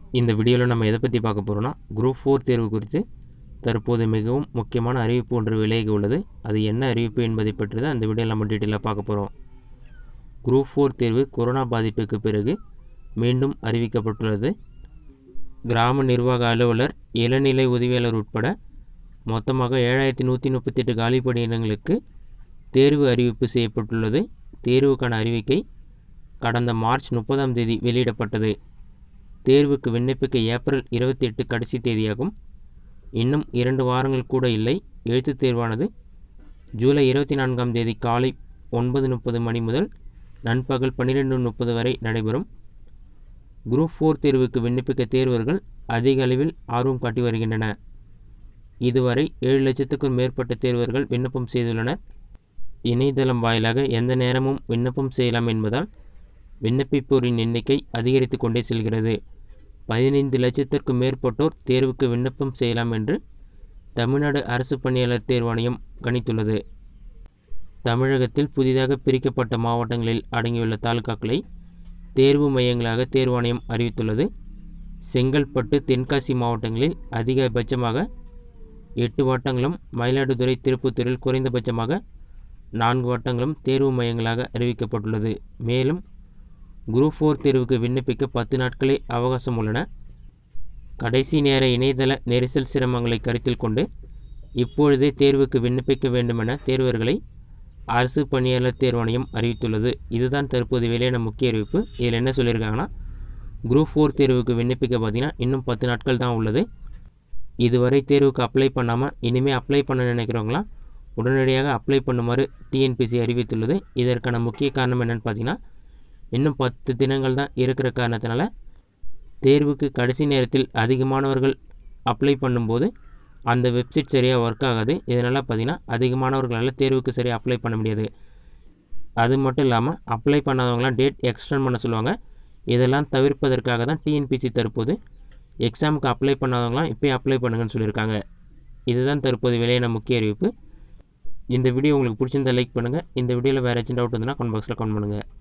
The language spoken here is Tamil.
இந்த வீடியோவில் நம்ம எதை பற்றி பார்க்க போகிறோம்னா குரூப் 4 தேர்வு குறித்து தற்போது மிகவும் முக்கியமான அறிவிப்பு ஒன்று விலகி உள்ளது. அது என்ன அறிவிப்பு என்பதை பற்றி தான் அந்த வீடியோவில் நம்ம டீட்டெயிலாக பார்க்க போகிறோம். குரூப் 4 தேர்வு கொரோனா பாதிப்புக்கு பிறகு மீண்டும் அறிவிக்கப்பட்டுள்ளது. கிராம நிர்வாக அலுவலர், இளநிலை உதவியாளர் உட்பட மொத்தமாக 7138 காலி பணியிடங்களுக்கு தேர்வு அறிவிப்பு செய்யப்பட்டுள்ளது. தேர்வுக்கான அறிவிக்கை கடந்த மார்ச் 30ஆம் தேதி வெளியிடப்பட்டது. தேர்வுக்கு விண்ணப்பிக்க ஏப்ரல் 28 கடைசி தேதியாகும். இன்னும் 2 வாரங்கள் கூட இல்லை. எழுத்துத் தேர்வானது ஜூலை 24ஆம் தேதி காலை 9:30 மணி முதல் நண்பகல் 12:30 வரை நடைபெறும். குரூப் 4 தேர்வுக்கு விண்ணப்பிக்க தேர்வர்கள் அதிக அளவில் ஆர்வம் காட்டி வருகின்றன. இதுவரை 7 லட்சத்துக்கும் மேற்பட்ட தேர்வர்கள் விண்ணப்பம் செய்துள்ளனர். இணையதளம் வாயிலாக எந்த நேரமும் விண்ணப்பம் செய்யலாம் என்பதால் விண்ணப்பிப்போரின் எண்ணிக்கை அதிகரித்து கொண்டே செல்கிறது. 15 லட்சத்திற்கும் மேற்பட்டோர் தேர்வுக்கு விண்ணப்பம் செய்யலாம் என்று தமிழ்நாடு அரசு பணியாளர் தேர்வாணையம் கணித்துள்ளது. தமிழகத்தில் புதிதாக பிரிக்கப்பட்ட மாவட்டங்களில் அடங்கியுள்ள தாலுகாக்களை தேர்வு மையங்களாக தேர்வாணையம் அறிவித்துள்ளது. செங்கல்பட்டு, தென்காசி மாவட்டங்களில் அதிகபட்சமாக 8 வட்டங்களும், மயிலாடுதுறை, திருப்பத்தூரில் குறைந்தபட்சமாக 4 வட்டங்களும் தேர்வு மையங்களாக அறிவிக்கப்பட்டுள்ளது. மேலும் குரூப் 4 தேர்வுக்கு விண்ணப்பிக்க 10 நாட்களே அவகாசம் உள்ளன. கடைசி நேர இணையதள நெரிசல் சிரமங்களை கருத்தில் கொண்டு இப்பொழுதே தேர்வுக்கு விண்ணப்பிக்க வேண்டுமென தேர்வர்களை அரசு பணியாளர் தேர்வாணையம் அறிவித்துள்ளது. இதுதான் தற்போது வெளியான முக்கிய அறிவிப்பு. இதில் என்ன சொல்லியிருக்காங்கன்னா, குரூப் 4 தேர்வுக்கு விண்ணப்பிக்க பார்த்தீங்கன்னா இன்னும் 10 நாட்கள் தான் உள்ளது. இதுவரை தேர்வுக்கு அப்ளை பண்ணாமல் இனிமேல் அப்ளை பண்ண நினைக்கிறவங்களாம் உடனடியாக அப்ளை பண்ணுமாறு டிஎன்பிசி அறிவித்துள்ளது. இதற்கான முக்கிய காரணம் என்னென்னு பார்த்தீங்கன்னா, இன்னும் 10 தினங்கள் தான் இருக்கிற காரணத்தினால தேர்வுக்கு கடைசி நேரத்தில் அதிகமானவர்கள் அப்ளை பண்ணும்போது அந்த வெப்சைட் சரியாக ஒர்க் ஆகாது. இதனால் பார்த்திங்கன்னா அதிகமானவர்களால் தேர்வுக்கு சரியாக அப்ளை பண்ண முடியாது. அது மட்டும் இல்லாமல் அப்ளை பண்ணாதவங்களாம் டேட் எக்ஸ்டெண்ட் பண்ண சொல்லுவாங்க. இதெல்லாம் தவிர்ப்பதற்காக தான் டிஎன்பிசி தற்போது எக்ஸாமுக்கு அப்ளை பண்ணாதவங்களாம் இப்போயே அப்ளை பண்ணுங்கன்னு சொல்லியிருக்காங்க. இதுதான் தற்போது வெளியான முக்கிய அறிவிப்பு. இந்த வீடியோ உங்களுக்கு பிடிச்சிருந்தால் லைக் பண்ணுங்கள். இந்த வீடியோவில் வேறு ஏதாச்சும் டவுட் இருந்ததுன்னா கமெண்ட் பாக்ஸில் கமெண்ட் பண்ணுங்கள்.